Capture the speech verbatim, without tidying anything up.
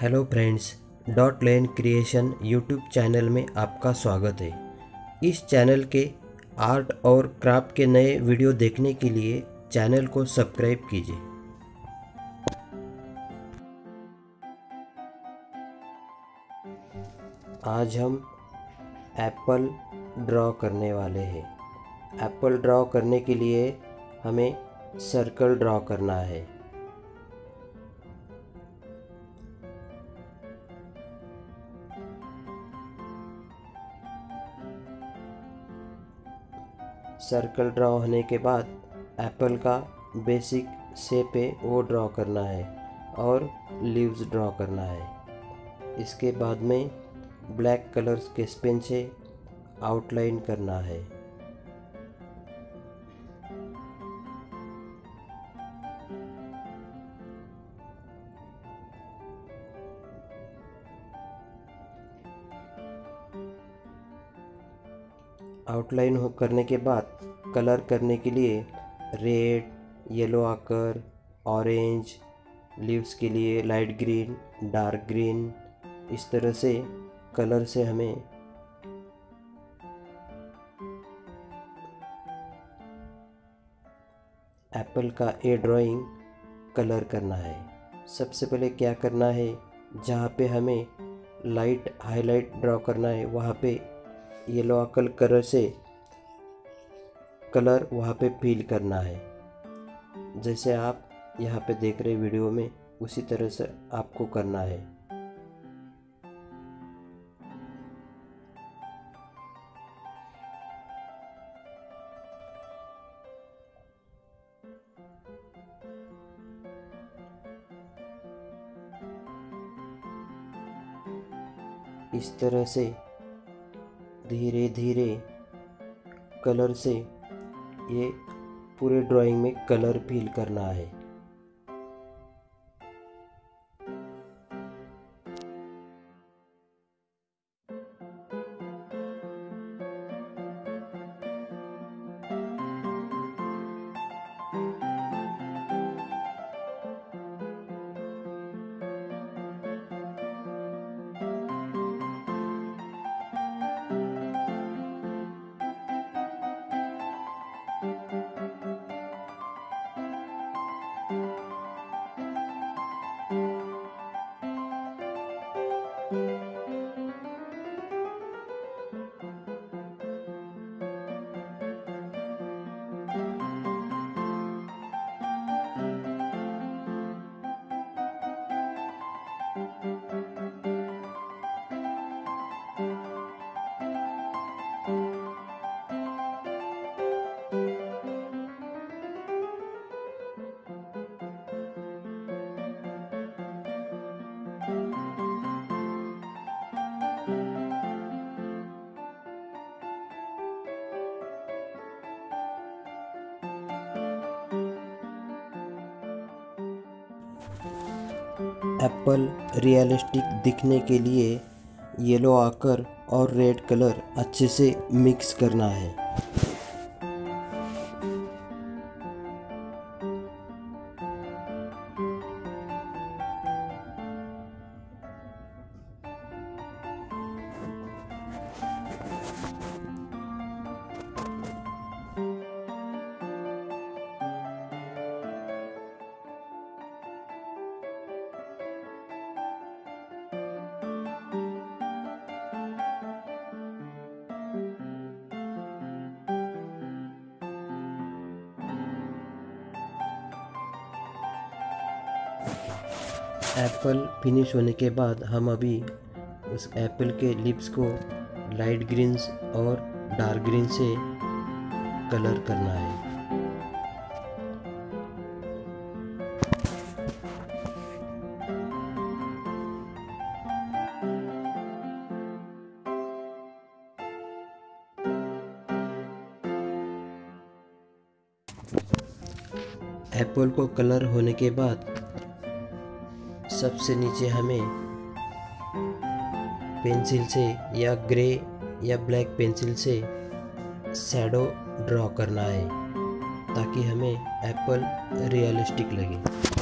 Hello friends, dot लेन creation YouTube channel में आपका स्वागत है। इस चैनल के आर्ट और क्राफ्ट के नए वीडियो देखने के लिए चैनल को सब्सक्राइब कीजिए। आज हम एप्पल ड्रॉ करने वाले हैं। एप्पल ड्रॉ करने के लिए हमें सर्कल ड्रॉ करना है। सर्कल ड्रॉ होने के बाद एप्पल का बेसिक शेप है वो ड्रॉ करना है और लीव्स ड्रॉ करना है। इसके बाद में ब्लैक कलर के पेन से आउटलाइन करना है। आउटलाइन हो करने के बाद कलर करने के लिए रेड, येलो आकर, ऑरेंज, लीव्स के लिए लाइट ग्रीन, डार्क ग्रीन, इस तरह से कलर से हमें एप्पल का ए ड्राइंग कलर करना है। सबसे पहले क्या करना है, जहाँ पे हमें लाइट हाईलाइट ड्रॉ करना है वहाँ पे येलो आकर कलर से कलर वहाँ पे फिल करना है। जैसे आप यहाँ पे देख रहे वीडियो में, उसी तरह से आपको करना है। इस तरह से धीरे धीरे कलर से ये पूरे ड्राइंग में कलर फिल करना है। एप्पल रियलिस्टिक दिखने के लिए येलो आकर और रेड कलर अच्छे से मिक्स करना है। एप्पल फिनिश होने के बाद हम अभी उस एप्पल के लिप्स को लाइट ग्रीन्स और डार्क ग्रीन से कलर करना है। एप्पल को कलर होने के बाद सबसे नीचे हमें पेंसिल से या ग्रे या ब्लैक पेंसिल से शैडो ड्रॉ करना है ताकि हमें एप्पल रियलिस्टिक लगे।